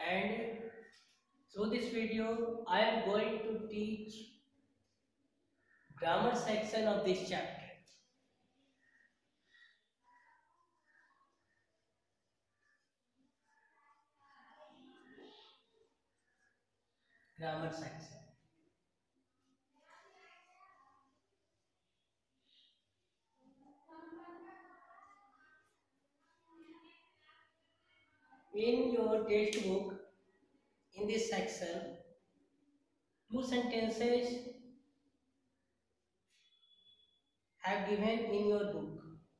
and through this video I am going to teach grammar section of this chapter. Grammar section. In your textbook, in this section, two sentences have given in your book.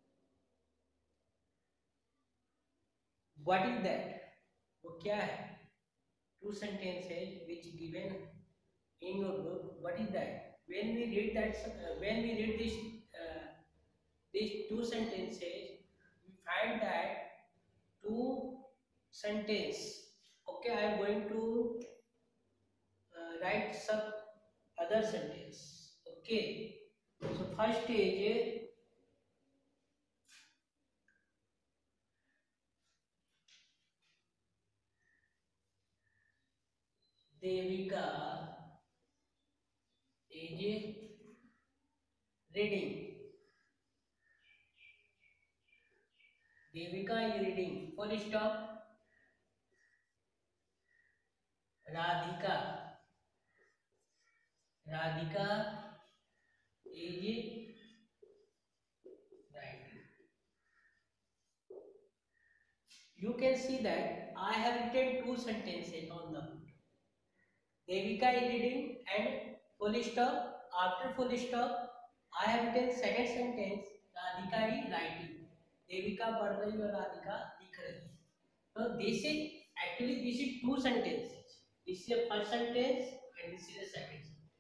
What is that? वो क्या है? Two sentences which given in your book. What is that? When we read that, when we read these two sentences, we find that two sentence. Okay, I am going to write some other sentence. Okay, so first is Devika is reading. Devika is reading. Full stop. Radhika is writing. You can see that I have written two sentences on the board. Devika is reading and full stop. After full stop, I have written second sentence. Radhika is writing. Devika पढ़ रही और राधिका लिख रही. So this is actually two sentences. This is a first sentence and this is a second sentence.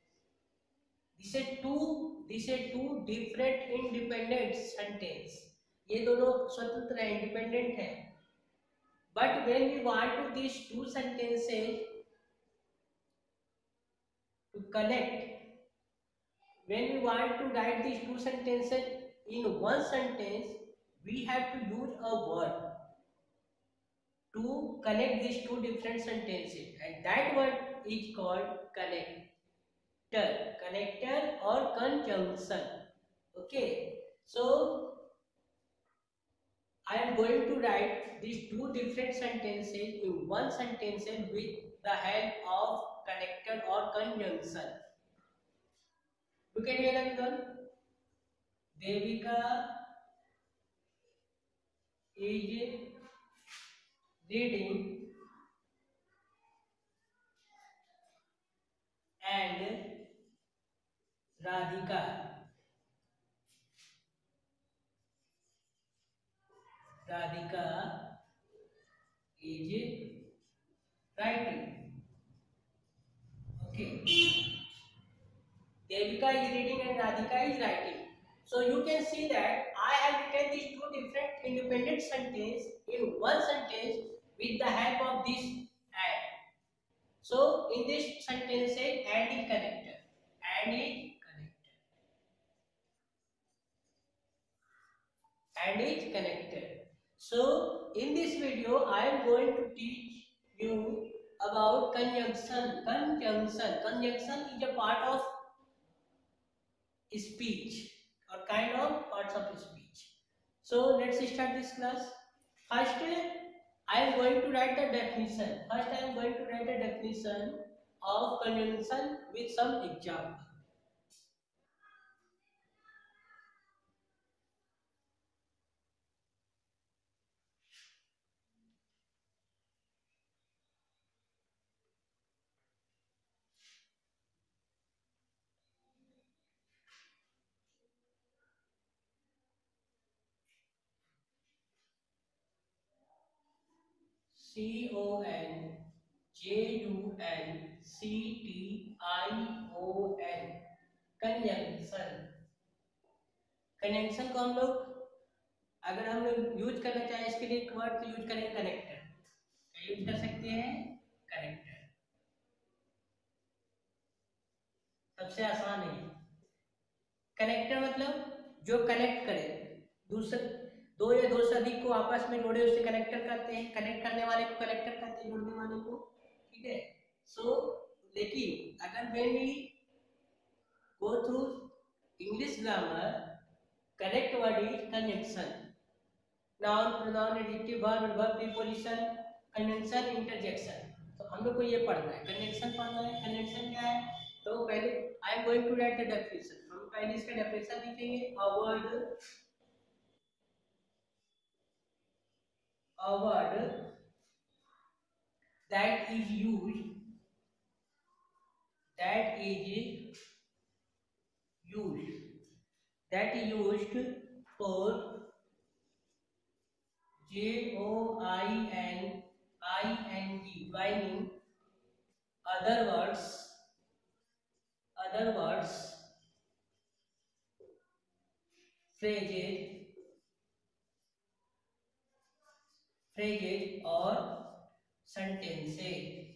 This is two different independent sentence. ये दोनों स्वतंत्र है, independent है. But when we want to these two sentences to connect, when we want to write these two sentences in one sentence, we have to use a word to connect these two different sentences, and that word is called connector or conjunction. Okay, so I am going to write these two different sentences in one sentence with the help of connector or conjunction. Look at here everyone. Devika is reading and Radhika is writing. Okay. Devika is reading and Radhika is writing. So you can see that I have written these two different independent sentences in one sentence with the help of this and. So in this sentence say and is connected. And is connected. And is connected. So in this video I am going to teach you about conjunction. Conjunction is a part of speech or kind of parts of speech. So let's start this class. First I am going to write a definition. First I am going to write a definition of conjunction with some example. CONJUNCTION conjunction. Conjunction को हम लोग अगर हम लोग use करना चाहें इसके लिए एक वर्ड तो यूज करेंगे कनेक्टर. यूज कर सकते हैं कनेक्टर. सबसे आसान है. कनेक्टर मतलब जो कनेक्ट करे दो या दो से अधिक को आपस में जोड़े उसे कनेक्टर करते हैं, कनेक्ट करने वाले को कनेक्टर करते हैं, जोड़ने वाले को, ठीक है। सो लेकिन अगर when we go through English grammar, correct word is conjunction, noun, pronoun, adjective, verb, verb, preposition, conjunction, interjection। तो हम लोग को ये पढ़ना है, conjunction पढ़ना है। conjunction क्या है? तो पहले I am going to write the definition, हम पहले इसका डेफिनेशन लिखेंगे। A word that is used for joining joining other words, phrases or sentences।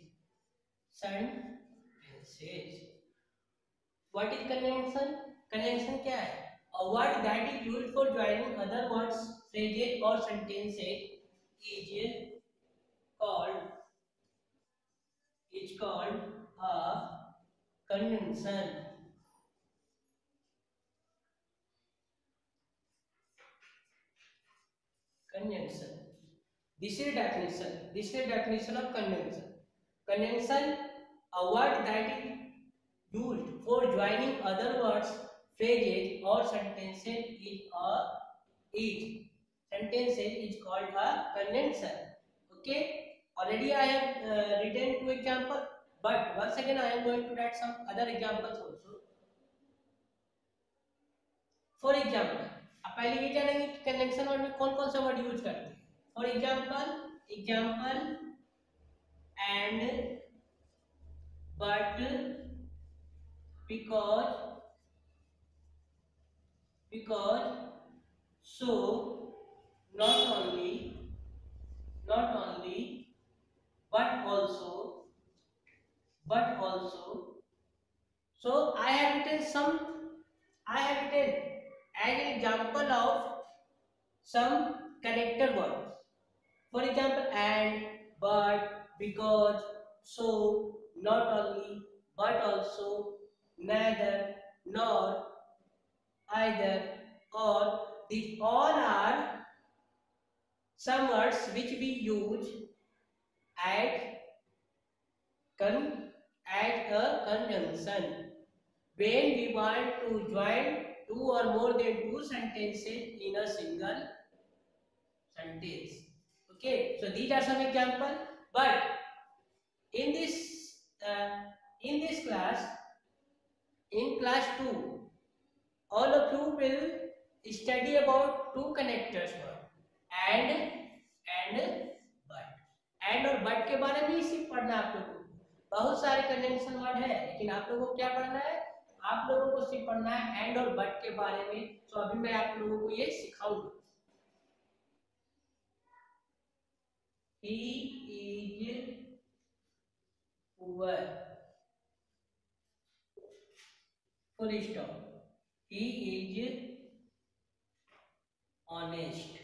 What is conjunction? Conjunction क्या है? A word that is used for joining other words, phrases or sentences is called a conjunction। Conjunction. This is definition of conjunction. Conjunction, a word that is used for joining other words, phrases or sentences is called a conjunction। Okay, already I have written two example, but once again I am going to write some other examples also। For example, आप पहले ये जानेंगे कि conjunction word में कौन कौन सा word use करते हैं। For example, and, but, because, so, not only, but also। So I have written as an example of some connector words। For example, and, but, because, so, not only, but also, neither, nor, either, or, these all are some words which we use at a conjunction when we want to join two or more than two sentences in a single sentence। Okay, so these are some examples, but in this class, in class 2, all of you will study about two connectors word, and but। and और but के बारे में ही सिर्फ पढ़ना आप लोगों को। बहुत सारे कंजंक्शन वर्ड है, लेकिन आप लोगों को क्या पढ़ना है? आप लोगों को सिर्फ पढ़ना है एंड और बट के बारे में। तो अभी मैं आप लोगों को ये सिखाऊंगा। He is poor, full stop। He is honest।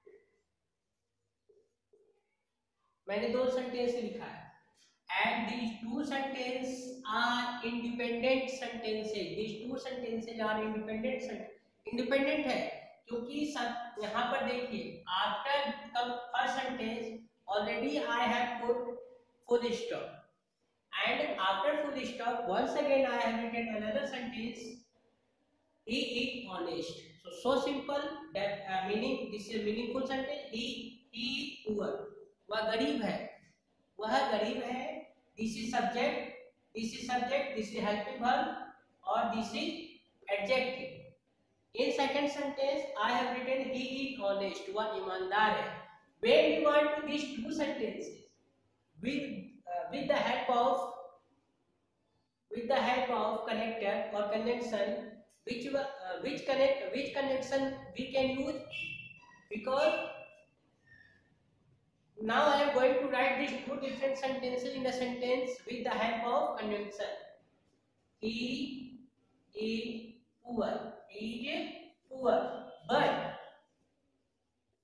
मैंने दो सेंटेंस लिखा है, and these two sentences are independent sentences। These two sentences are independent है, क्योंकि सब यहाँ पर देखिए, after the first sentence already I have put full stop, and after full stop once again I have written another sentence, he is honest। So simple that meaning, this is a meaningful sentence। he is poor, वह गरीब है। This is subject, this is helping verb, or this is adjective। In second sentence I have written he is honest, वह ईमानदार है। When we want to these two sentences with the help of connector or conjunction, which conjunction we can use? Because now I am going to write these two different sentences in a sentence with the help of conjunction। He is poor, but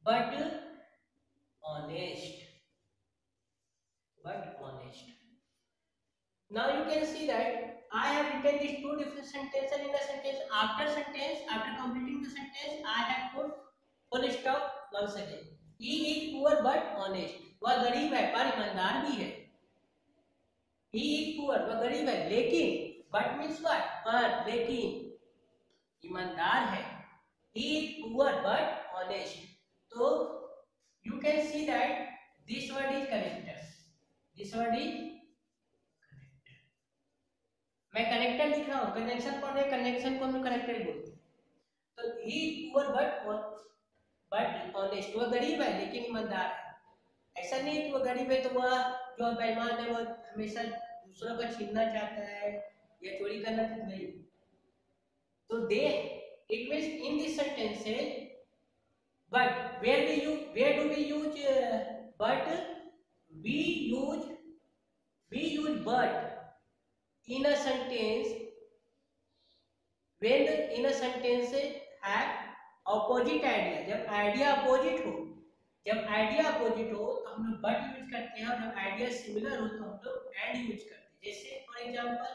but honest. But honest. Now you can see that I have written these two different sentences in a sentence. After completing the sentence, I have put full stop once again. He is poor but honest. वह गरीब है पर ईमानदार भी है. He is poor, वह गरीब है लेकिन but means what? पर लेकिन ईमानदार है. He is poor but honest. तो you can see that this word is connector. This word is connector. मैं कनेक्टर लिख रहा हूँ. कनेक्शन पढ़ रहे, कनेक्शन को हम कनेक्टर ही बोलते हैं. तो he is poor but honest. वह गरीब है लेकिन ईमानदार है. ऐसा नहीं है कि वो गरीब है तो वह जो बेईमान है वो हमेशा दूसरों का छीनना चाहता है या चोरी करना चाहता नहीं. तो they it means in this sentence से but where do we use but we use but in a sentence when in a sentence have opposite idea. जब आइडिया अपोजिट हो तो हम लोग but यूज करते हैं, और जब आइडिया सिमिलर हो तो हम लोग and यूज करते हैं. जैसे for example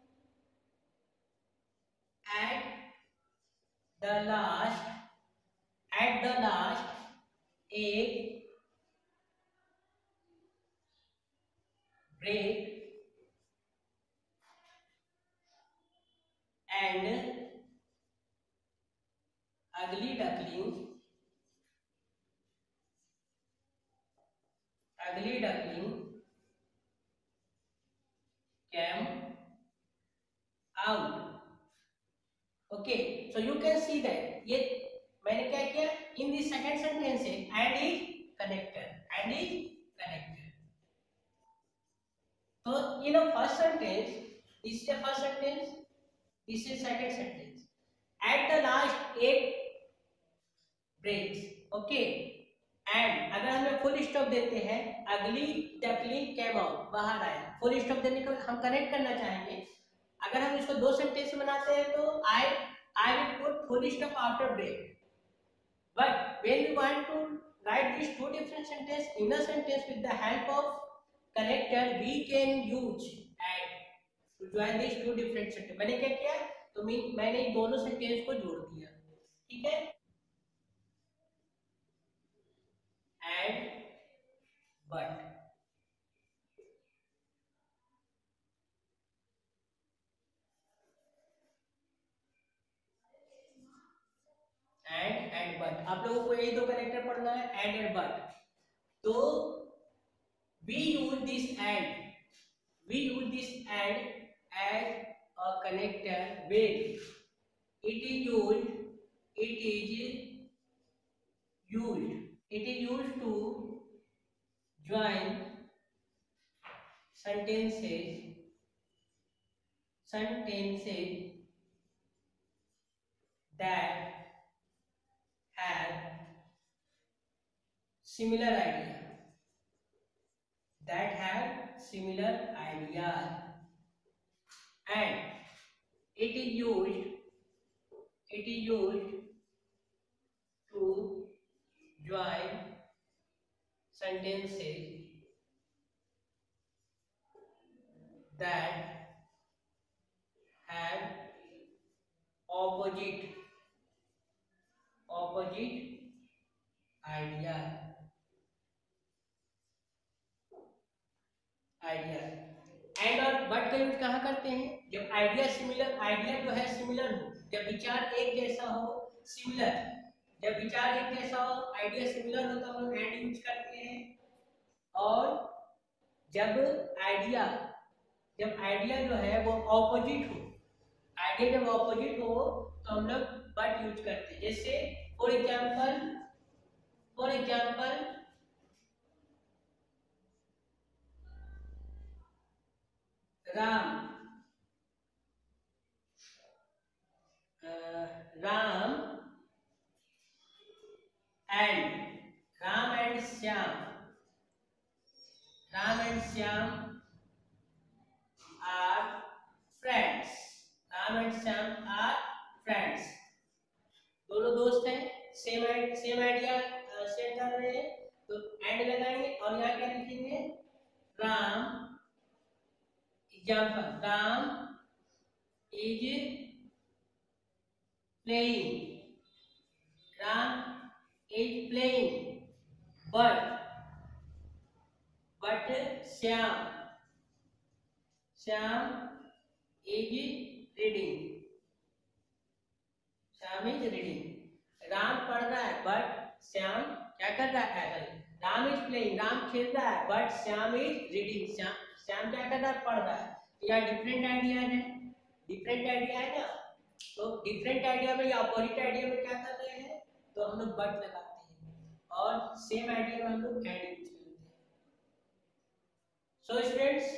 at the last एक break and ugly duckling came out. Okay, so you can see that ये मैंने क्या किया in the second sentence से and is connected. So in a first sentence, this is the first sentence, this is second sentence. At the last एक breaks. Okay, and अगर हमें full stop देते हैं अगली डकलिंग केम आउट, बाहर आया. Full stop देने को हम कनेक्ट करना चाहेंगे. अगर हम इसको दो सेंटेंस बनाते हैं तो I will put full stop after break. But when we want to write these two different sentences in a sentence with the help of connector, we can use and to join these two different sentences. मैंने क्या किया तो मैंने दोनों sentence को जोड़ दिया. ठीक है. And but and but आप लोगों को यही दो कनेक्टर पढ़ना है and but. तो we use this and as a connector when it is used to join sentences that have similar idea, and it is used to join sentences that have opposite idea. And और but का use कहाँ करते हैं जब idea जो है similar हो, जब विचार एक जैसा हो, आइडिया सिमिलर हो तो हम लोग एंड यूज करते हैं. और जब आइडिया जो है वो ऑपोजिट हो, तो हम लोग बट यूज करते हैं. जैसे for example Ram and Shyam are friends. दोनों दोस्त हैं. सेम आइडिया अंडरस्टैंड कर रहे हैं तो एंड लगाएंगे और यहाँ क्या लिखेंगे, Ram, example, Ram is playing, Ram is playing, but Shyam is reading, Shyam is reading. Ram पढ़ रहा है बट श्याम क्या कर रहा है, राम इज प्लेइंग, राम खेल रहा है but Shyam is reading, Shyam क्या कर रहा है, पढ़ रहा है। यह डिफरेंट आइडिया है, डिफरेंट आइडिया है ना, तो डिफरेंट आइडिया में या अपोजिट आइडिया में क्या कर रहे हैं, तो हम लोग बट लगाते हैं और सेम आइडिया में हम लोग एंड यूज करते हैं। So students,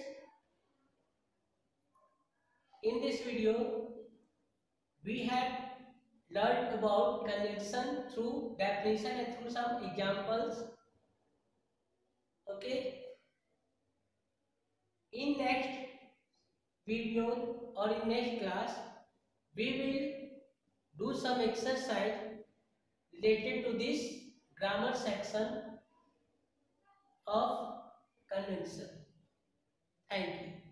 in this video we have learned about conjunction through definition and through some examples. Okay, in next video or in next class we will do some exercise related to this grammar section of conjunction. Thank you.